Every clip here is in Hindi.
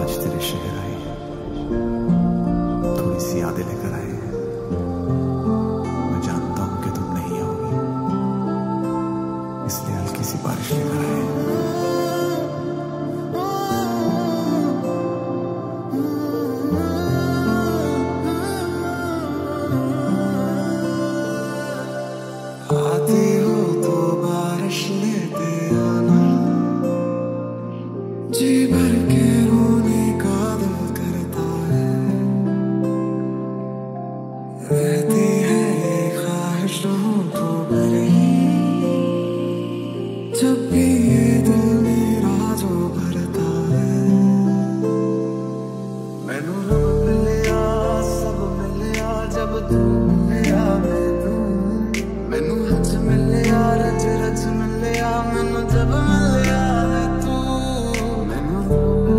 आज तेरे शहर आए हैं, थोड़ी सी यादें लेकर आए हैं। मैं जानता हूं कि तुम नहीं आओगी, इसलिए हल्की सी बारिश लेकर आए हैं। आती हो तो बारिश लेते आना, जी भर के रोने का दिल करता है। रहती है ये ख्वाहिश तो भरी, जब भी ये दिल मेरा जो भरता है। मैनू रब मिलिया, सब मिलिया, जब तू मिलिया मैनू। मैनू हज मिलिया, रज रज मिलिया, मैनू जब मिलिया तू। मैनू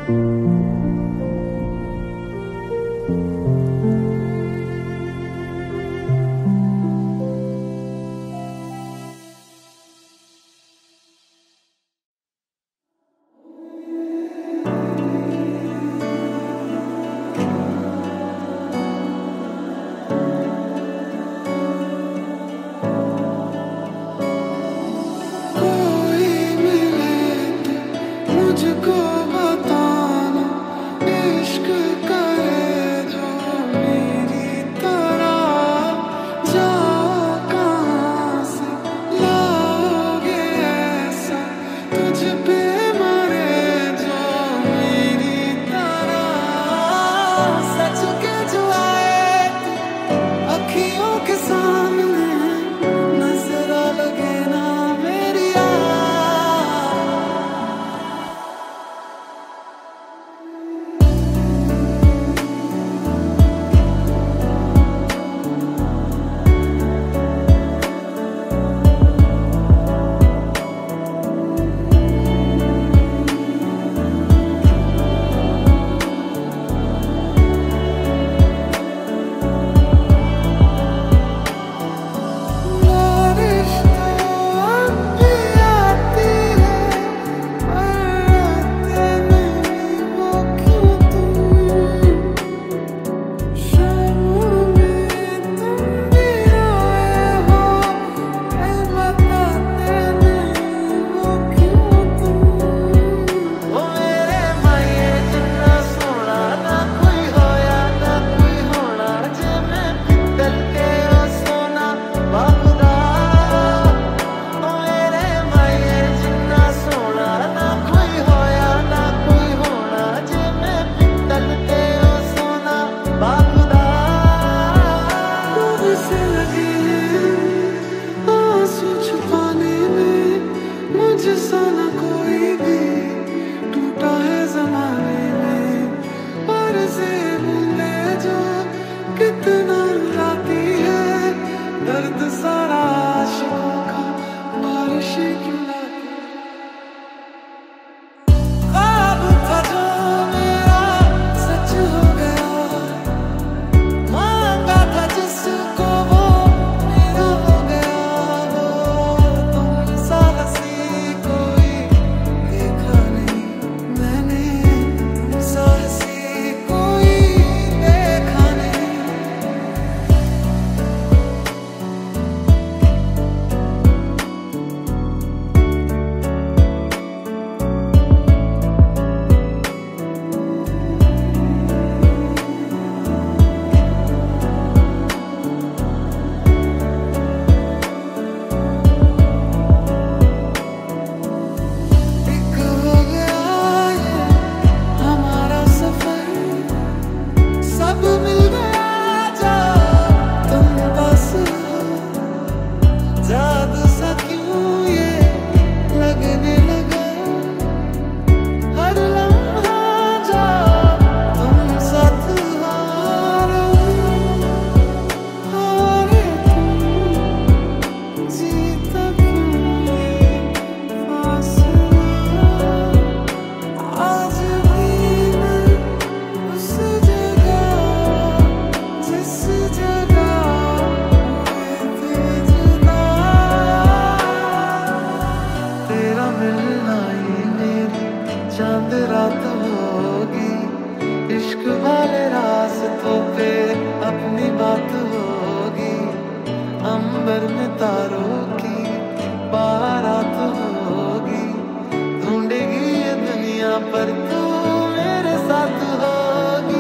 अंबर में तारों की बारात होगी, ढूंढेगी ये दुनिया पर तू मेरे साथ होगी।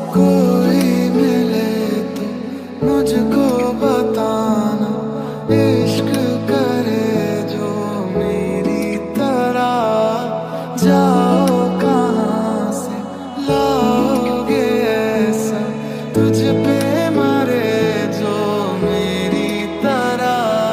कोई मिले तो मुझको बताना, इश्क करे जो मेरी तरह, जाओ कहाँ से लाओगे ऐसा, तुझ पे मरे जो मेरी तरह।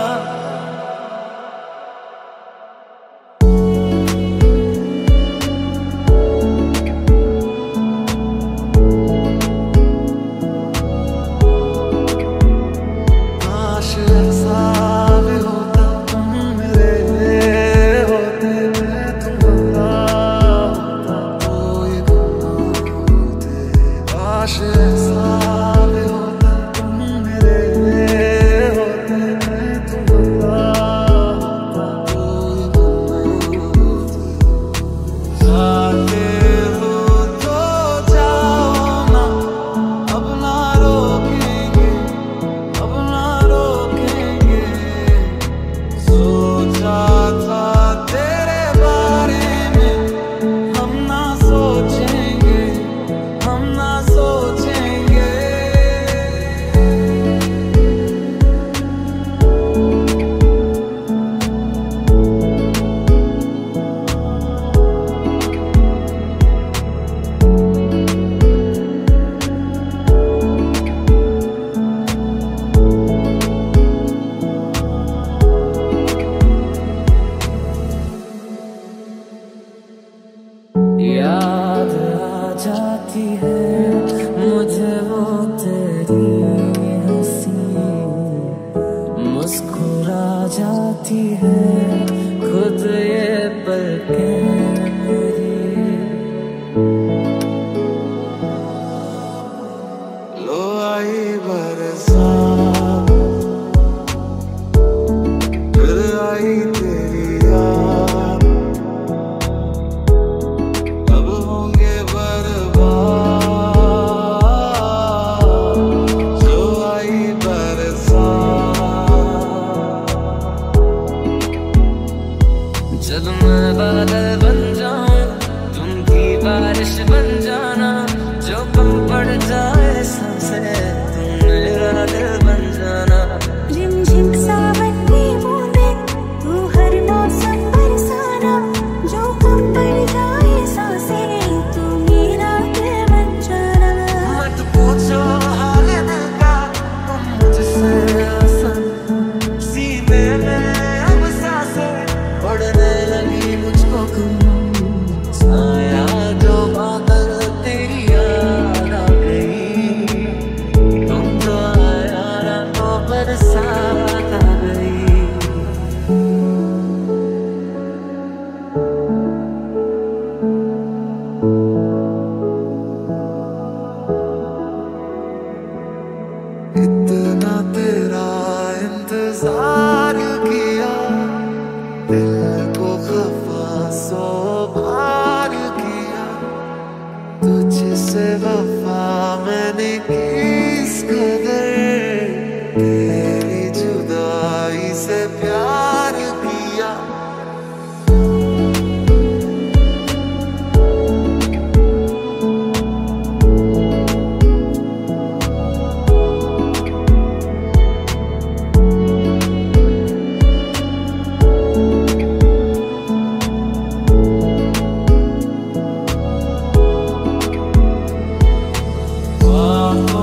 काश ऐसा भी होता तुम मेरे होते, मैं तुम्हारा होता तो ये गुनाह होते। काश ऐसा भी होता तुम मेरे होते, मैं तुम्हारा होता तो ये गुनाह होते। जाते हो तो जाओ ना, अब ना रोकेंगे, अब ना रोकेंगे। सोचा था तेरे बारे में, हम ना सोचेंगे, हम ना सोचेंगे। याद आ जाती है मुझे वो तेरी हंसी, मुस्कुरा जाती है खुद ये पलकें मेरी। लो आई बरसात, फिर आई तेरी याद, अब होंगे बर्बाद। जो आई बरसात, जब मैं बादल बन जाऊं तुम भी बारिश बन जाना, जो कम पड़ जाए सांसें तुम मेरा दिल बन जाना। रिमझिम सावन की बूंदें तू हर मौसम बरसाना, जो कम पड़ जाए सांसें तू मेरा दिल बन जाना। मत पूछो हाल दिल का तुम मुझसे आसान, सीने में अब सांसें उड़ने लगी मुझको गुम। छाया जो बादल तेरी याद आ गई, तुम तो आया ना तो बरसात आ गई। इतना तेरा इंतजार किया, दिल को खफा सो बार किया, तुझसे वफा मैंने किस कदर, तेरी जुदाई से प्यार किया। आँखों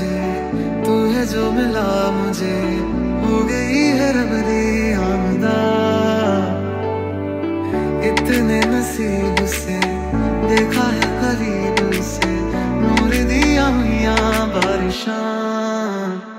तुझे, तू है जो मिला मुझे, हो गई है रब दी आमदा। इतने नसीब से देखा है करीब से, नूर दिया हुआ बारिशां।